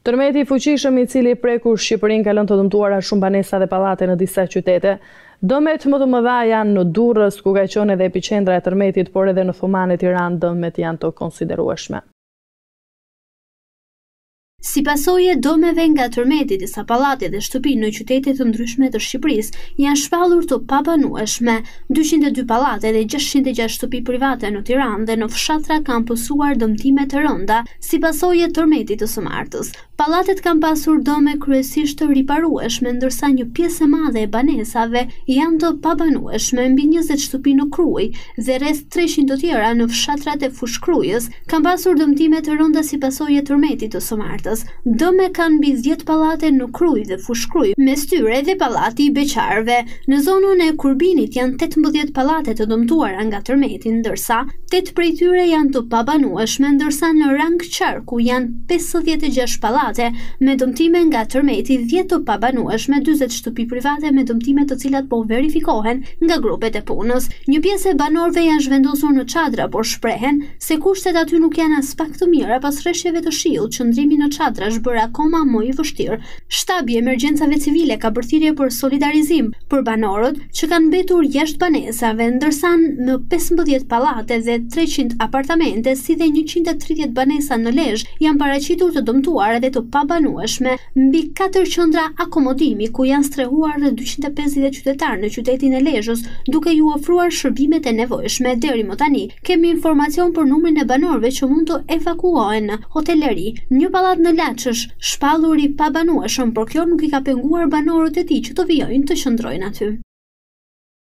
Tërmeti i fuqishëm i cili prekur Shqipërinë ka lënë të dëmtuara shumë banesa dhe pallate në disa qytete. Dëmet më të mëdha janë në Durrës, ku ka qenë edhe epiqendra e tërmetit, por edhe në Thuman e Tiranë dëmet janë të konsiderueshme. Si pasojë dëmeve nga tërmeti, disa pallate dhe shtëpi në qytete të ndryshme të Shqipërisë janë shpallur të pabanueshme. 202 pallate dhe 606 shtëpi private në Tiranë dhe në fshatra kanë pësuar dëmtime të rënda si pasojë tërmetit të së martës. Pallatet kanë pasur dëme kryesisht të riparueshme, ndërsa një pjesë e madhe e banesave janë të pabanueshme. Mbi 20 shtëpi në Krujë dhe rreth 300 të tjera në fshatrat e Fushkrujës kanë pasur dëmtime të rënda si pasojë tërmetit të së martës. Dëme kanë mbi 10 pallate në Krujë dhe Fushkrujë, mes tyre dhe pallati i Beqarëve. Në zonën e Kurbinit janë 18 pallate të dëmtuara nga tërmeti, ndërsa 8 prej tyre janë të pabanueshme, ndërsa në rang qarku janë 56 pallate me dëmtime nga tërmeti, 10 të pabanueshme, 40 shtëpi private me dëmtime të cilat po verifikohen nga grupet e punës. Një pjesë e banorëve janë zhvendosur në çadra, por shprehen se kushtet aty nuk janë as pak të mira pas rreshjeve të shiut. Qëndrimi në çadra është bërë akoma më i vështirë. Shtabi i emergjencave civile ka bërthirrje për solidarizim për banorët që kanë mbetur jashtë banesave, ndërsa në 15 pallate dhe 300 apartamente, si dhe 130 banesa në Lezhë janë paraqitur të dëmtuara dhe të pabanueshme. Mbi 4 qendra akomodimi ku janë strehuar rreth 250 qytetarë në qytetin e Lezhës, duke ju ofruar shërbimet e nevojshme. Deri më tani kemi informacion për numrin e banorëve që mund të evakuohen në hoteleri. Një pallat në Laç është shpallur i pabanueshëm, por kjo nuk i ka penguar banorët e tij që të vijojnë të qëndrojnë aty.